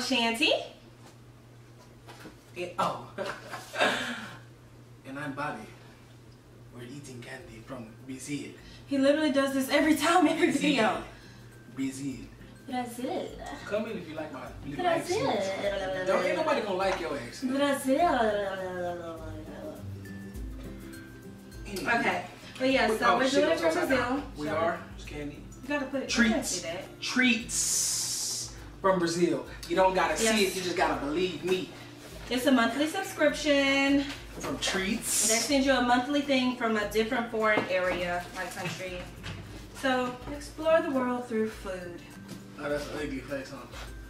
Shanty. Oh. And I'm Bobby. We're eating candy from Brazil. He literally does this every time, every video. Brazil. Brazil. Come in if you like my little Brazil. accent. Don't ain't nobody gonna like your accent. Brazil. Okay. But yeah, so we're doing it from Brazil. We are. It's candy. You gotta put it. Treats. Treats from Brazil. You don't gotta see it. You just gotta believe me. It's a monthly subscription. From Treats. They send you a monthly thing from a different foreign area, like country. So explore the world through food. Oh, that's an ugly face, huh?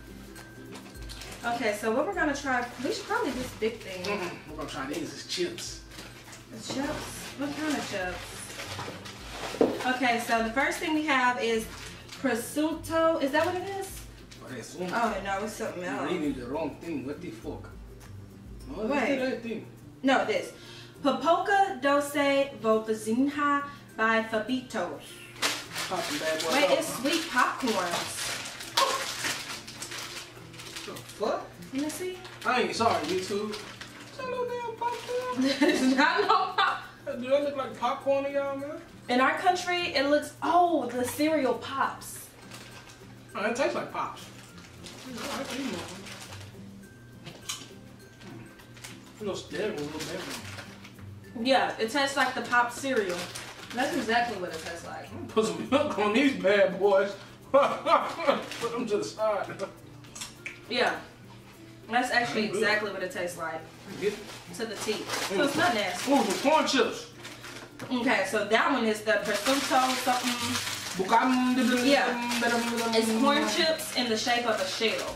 Okay, so what we're gonna try, we should probably do this big thing. We're gonna try these. It's chips. It's chips? What kind of chips? Okay, so the first thing we have is prosciutto. Is that what it is? Oh no, it's something else. You're reading the wrong thing. What the fuck? No, Wait. it's the right thing. No, this. Papoka Doce Vopazinha by Fabitos. Popping bad boy. Wait, it's sweet popcorns. The fuck? Let me see. I ain't sorry, YouTube. Is that no damn popcorn? It's not no pop. Do that look like popcorn to y'all, man? In our country, it looks, oh, the cereal pops. Oh, it tastes like pops. A little stale, a little bit. Yeah, it tastes like the pop cereal. That's exactly what it tastes like. Put some milk on these bad boys. Put them to the side. Yeah. That's actually exactly what it tastes like. To the T. So it's not nasty. Ooh, some corn chips. Okay, so that one is the prosciutto something. Yeah. It's corn chips in the shape of a shell.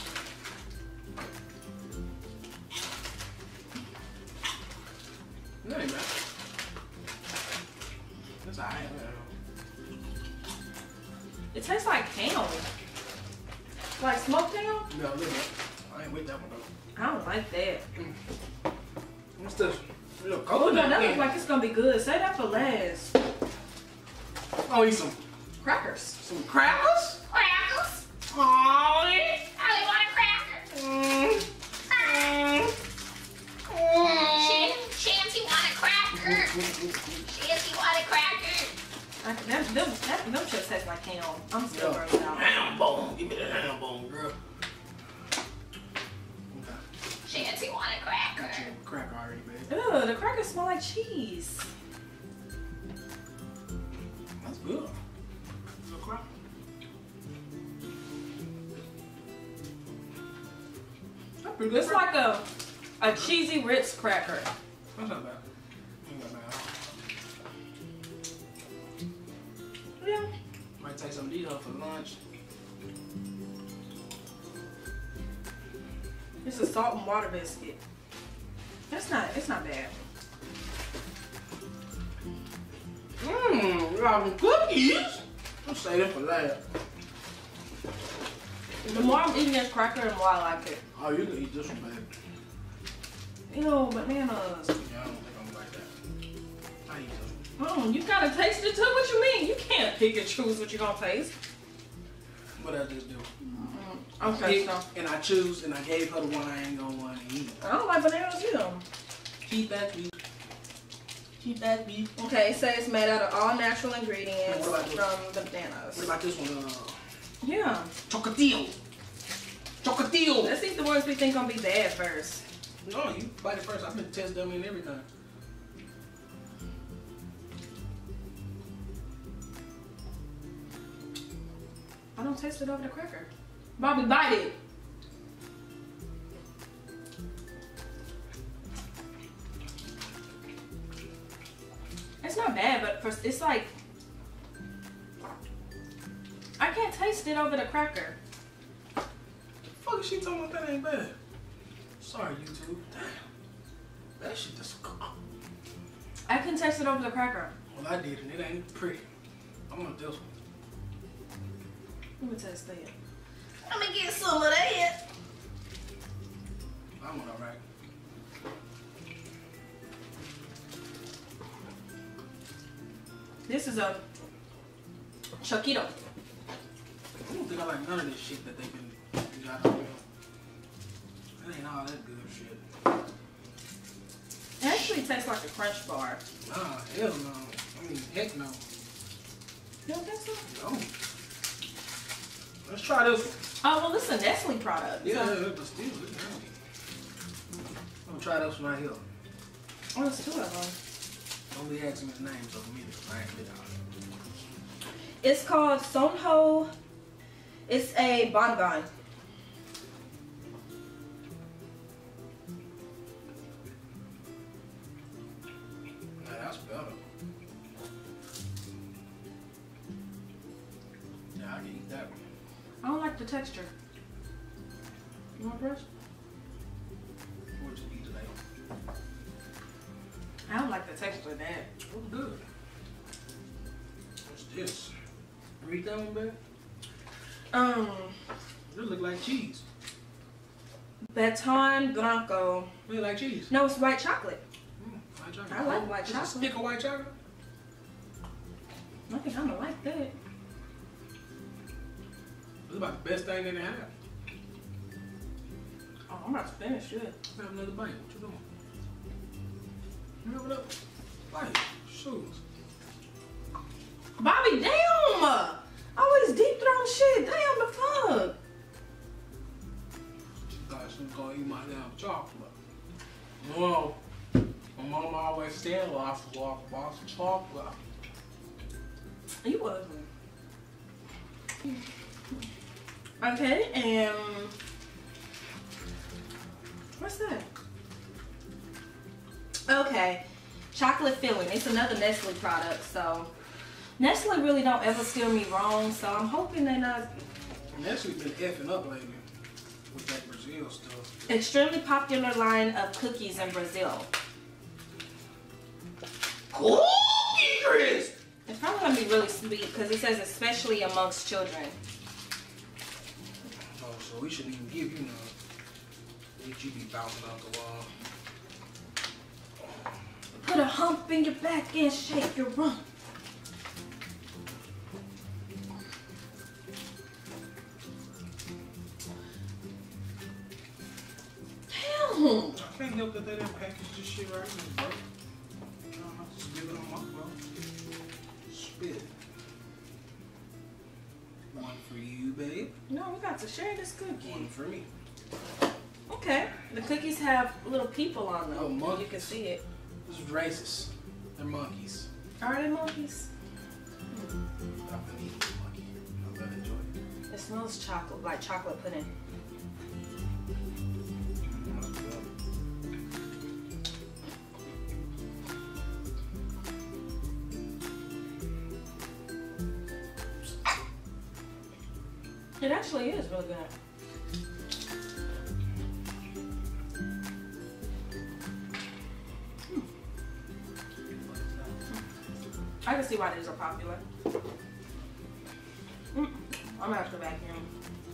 That ain't bad. That's alright. It tastes like ham. Like smoked ham? No, look at it. I ain't with that one though. I don't like that. What's this? Look, Oh no, that looks like it's gonna be good. Say that for last. I'll eat some Crackers. some crackers. Crackers? Oh, I want a cracker. Shanty want a cracker. Shanty want a cracker. Them chips taste like ham. I'm still Yo, grossed out. ham bone. Give me that ham bone, girl. Okay. Shanty want a cracker. Got you a cracker already, baby. Ew, the crackers smell like cheese. That's good. It's a cracker. That's pretty good. It's like a cheesy Ritz cracker. That's not bad. Ain't that bad. Yeah. Might take some of these up for lunch. It's a salt and water biscuit. It's not bad. Mmm, we got some cookies. I'm saving for last. The more I'm eating this cracker, the more I like it. Oh, you can eat this one, baby. Ew, bananas. Yeah, I don't think I'm like that. I eat this one. Oh, you gotta taste it too? What you mean? You can't pick and choose what you're gonna taste. What I just do? Okay, so. And I choose, and I gave her the one I ain't gonna want to eat. I don't like bananas either. Keep that beef. Keep that beef. Okay, it says it's made out of all natural ingredients What about from the bananas. What about this one? Yeah. Chocotillo. Chocotillo. Let's eat the ones we think gonna be bad first. No, you bite it first. I've been test dummy and everything. I don't taste it over the cracker. Bobby, bite it. It's not bad, but it's like, I can't taste it over the cracker. The fuck is she talking about? That ain't bad. Sorry, YouTube. Damn. That shit just. I can taste it over the cracker. Well, I did, and it ain't pretty. I'm gonna this one. Let me taste that. I'm gonna get some of that. I'm alright. This is a Choquito. I don't think I like none of this shit that they've been got out here. ain't all that good shit. It actually tastes like a Crunch bar. Nah, hell no. I mean, heck no. You don't think so? No. Let's try this one. Oh, well, this is a Nestle product. Yeah, So. but still, it's healthy. I'm gonna try this one right here. Oh, there's two of them. Don't be asking me the names of them either. I ain't been out. It's called Sonho. It's a bonbon. Nah, that's better. Yeah, I can eat that one. I don't like the texture. You want first? What you eat today? I don't like the texture of that. Oh, good. What's this? Read that one, babe? It look like cheese. Baton Blanco. Look like cheese. No, it's white chocolate. White chocolate. I like white Just chocolate. a stick of white chocolate? I think I'm gonna like that. It's about the best thing that they have. Oh, I'm about to finish it. Have another bite. What you doing? Remember that? Bite. Shoes. Bobby, damn! Always deep throwing shit. Damn, the fuck. She thought she was gonna eat my damn chocolate. No. My mom always said lots of box of chocolate. You ugly. Okay, and what's that? Okay, chocolate filling. It's another Nestle product, so Nestle really don't ever steer me wrong. So I'm hoping they're not. Nestle been effing up lately with that Brazil stuff. Extremely popular line of cookies in Brazil. Cookie Crisp! It's probably gonna be really sweet because it says especially amongst children. Oh, so we shouldn't even give you none. Let you be bouncing off the wall. Put a hump in your back and shake your rump. Damn. I can't help that they didn't package this shit right now, bro. I'll just give it on my bro. Spit. One for you, babe. No, we got to share this cookie. One for me. Okay. The cookies have little people on them. Oh, monkeys. You can see it. This is racist. They're monkeys. Are they monkeys? I've been eating this monkey. I'm gonna enjoy it. It smells chocolate, like chocolate pudding. It actually is really good. I can see why these are popular. I'm gonna have to vacuum.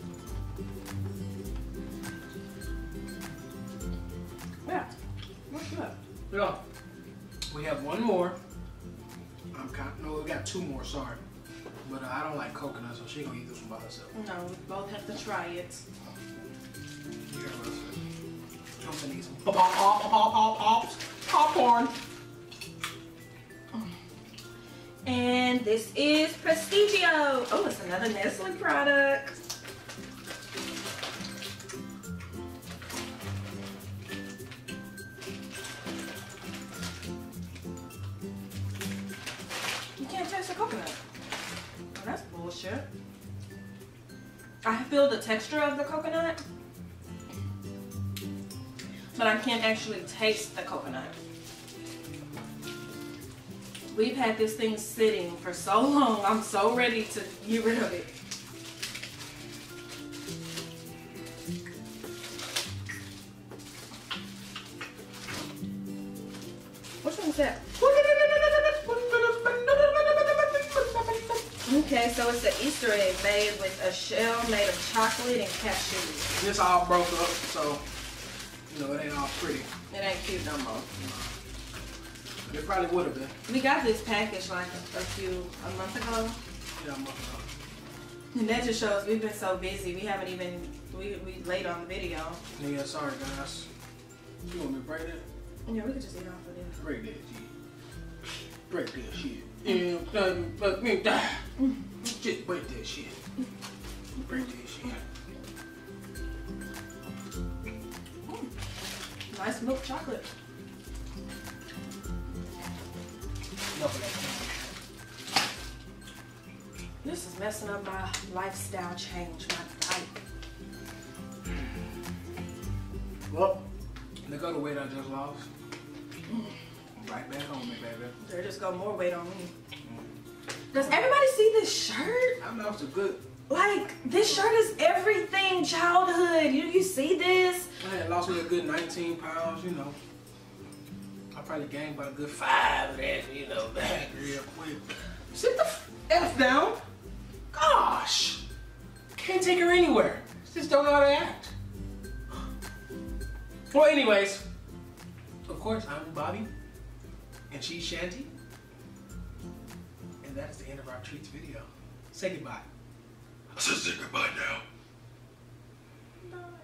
Yeah, what's that? Yeah. We have one more. No, we got two more, sorry. But I don't like coconut, so she gonna eat this one by herself. No, we both have to try it. Here, I'm gonna eat some popcorn. And this is Prestigio. Oh, it's another Nestle product. You can't taste the coconut. Oh, that's bullshit. I feel the texture of the coconut, but I can't actually taste the coconut. We've had this thing sitting for so long. I'm so ready to get rid of it. Which one's that? Okay, so it's an Easter egg made with a shell made of chocolate and cashews. This all broke up, so you know it ain't all pretty. It ain't cute no more. It probably would have been. We got this package like a month ago. Yeah, I'm up. And that just shows we've been so busy. We haven't even We late on the video. Yeah, sorry guys. You want me to break that? Yeah, we could just eat off of this. Break that shit. Break that shit. Yeah, fuck me. Just break that shit. Break that shit. Nice milk chocolate. Enough of that. This is messing up my lifestyle change, my diet. Well, look at the weight I just lost. Right back on me, baby. There just got more weight on me. Does everybody see this shirt? I lost a good. Like, this shirt is everything childhood. You see this? I had lost me a good 19 pounds, you know. I probably gained about a good 5 of that, you know, back real quick. Sit the F down. Gosh. Can't take her anywhere. Just don't know how to act. Well, anyways, of course, I'm Bobby, and she's Shanti. And that is the end of our treats video. Say goodbye. I said say goodbye now. Bye.